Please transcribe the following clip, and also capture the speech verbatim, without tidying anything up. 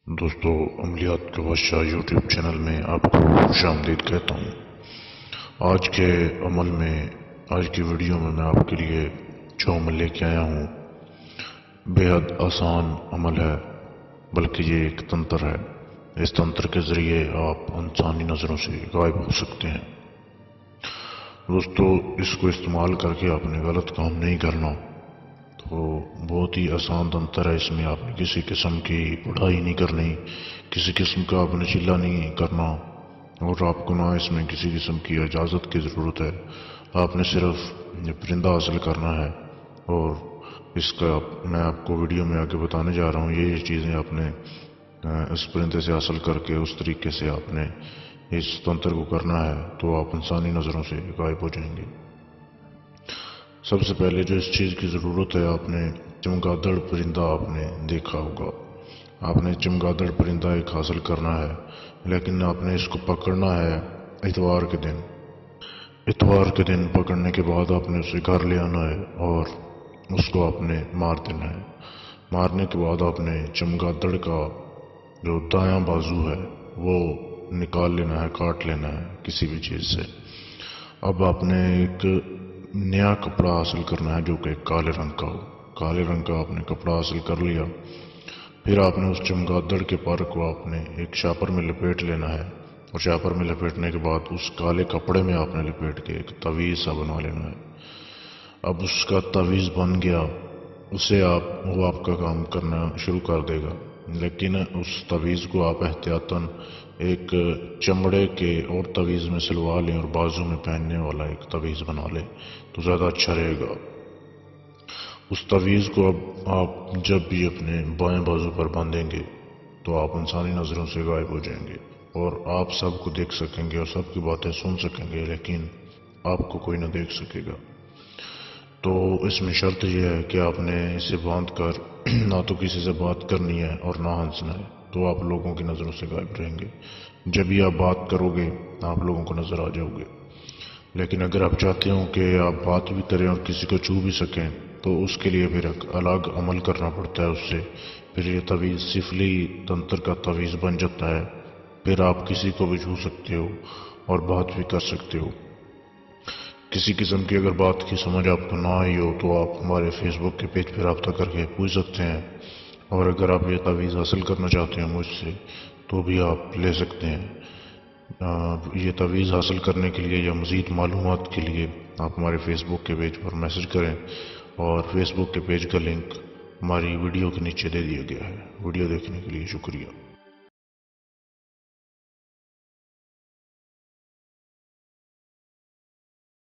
دوستو، عملیات کے بادشاہ یوٹیوب چینل میں آپ کو خوش آمدید کہتا ہوں۔ آج کے عمل میں آج کی ویڈیو میں میں آپ کے لیے جو عمل لے کے آیا ہوں بے حد آسان عمل ہے، بلکہ یہ ایک تنتر ہے۔ اس تنتر کے ذریعے آپ انسانی نظروں سے غائب ہو سکتے ہیں۔ دوستو، اس کو استعمال کر کے آپ نے غلط کام نہیں کرنا، تو بہت ہی آسان تنتر ہے۔ اس میں آپ نے کسی قسم کی پڑھائی نہیں کرنی، کسی قسم کا آپ نے چلا نہیں کرنا، اور آپ کو نہ اس میں کسی قسم کی اجازت کی ضرورت ہے۔ آپ نے صرف پرندہ حاصل کرنا ہے، اور اس کا میں آپ کو ویڈیو میں آگے بتانے جا رہا ہوں۔ یہ یہ چیزیں آپ نے اس پرندے سے حاصل کر کے اس طریقے سے آپ نے اس تنتر کو کرنا ہے، تو آپ انسانی نظروں سے غائب ہو جائیں گے۔ سب سے پہلے جو اس چیز کی ضرورت ہے، آپ نے چمگادڑ پرندہ آپ نے دیکھا ہوگا۔ آپ نے چمگادڑ پرندہ ایک حاصل کرنا ہے، لیکن آپ نے اس کو پکڑنا ہے اتوار کے دن۔ اتوار کے دن پکڑنے کے بعد آپ نے اسے گھر لے آنا ہے اور اس کو آپ نے مار دینا ہے۔ مارنے کے بعد آپ نے چمگادڑ کا جو دایاں بازو ہے وہ نکال لینا ہے، کاٹ لینا ہے کسی بھی چیز سے۔ اب آپ نے ایک نیا کپڑا حاصل کرنا ہے جو کہ کالے رنگ کا ہو۔ کالے رنگ کا آپ نے کپڑا حاصل کر لیا، پھر آپ نے اس چمگادڑ کے پر کو آپ نے ایک شاپر میں لپیٹ لینا ہے، اور شاپر میں لپیٹنے کے بعد اس کالے کپڑے میں آپ نے لپیٹ کے ایک تعویذ سا بنا لینا ہے۔ اب اس کا تعویذ بن گیا، اسے آپ وہ آپ کا کام کرنا شروع کر دے گا، لیکن اس تعویذ کو آپ احتیاطاً ایک چمڑے کے اور تعویذ میں سلوا لیں اور بازو میں پہننے والا ایک تعویذ بنا لیں تو زیادہ اچھا رہے گا۔ اس تعویذ کو اب آپ جب بھی اپنے بائیں بازو پر باندھیں گے تو آپ انسانی نظروں سے غائب ہو جائیں گے، اور آپ سب کو دیکھ سکیں گے اور سب کی باتیں سن سکیں گے، لیکن آپ کو کوئی نہ دیکھ سکے گا۔ تو اس میں شرط یہ ہے کہ آپ نے اسے باندھ کر نہ تو کسی سے بات کرنی ہے اور نہ ہنسنا ہے، تو آپ لوگوں کی نظروں سے غائب رہیں گے۔ جب بھی آپ بات کرو گے آپ لوگوں کو نظر آ جاؤ گے، لیکن اگر آپ چاہتے ہو کہ آپ بات بھی کریں اور کسی کو چھو بھی سکیں تو اس کے لیے پھر ایک الگ عمل کرنا پڑتا ہے۔ اس سے پھر یہ تعویذ سفلی تنتر کا تعویذ بن جاتا ہے، پھر آپ کسی کو بھی چھو سکتے ہو اور بات بھی کر سکتے ہو۔ کسی قسم کی اگر بات کی سمجھ آپ کو نہ آئی ہو تو آپ ہمارے فیس بک کے پیج پہ رابطہ کر کے پوچھ سکتے ہیں، اور اگر آپ یہ تعویذ حاصل کرنا چاہتے ہیں مجھ سے تو بھی آپ لے سکتے ہیں۔ یہ تعویذ حاصل کرنے کے لیے یا مزید معلومات کے لیے آپ ہمارے فیس بک کے پیج پر میسج کریں، اور فیس بک کے پیج کا لنک ہماری ویڈیو کے نیچے دے دیا گیا ہے۔ ویڈیو دیکھنے کے لیے شکریہ۔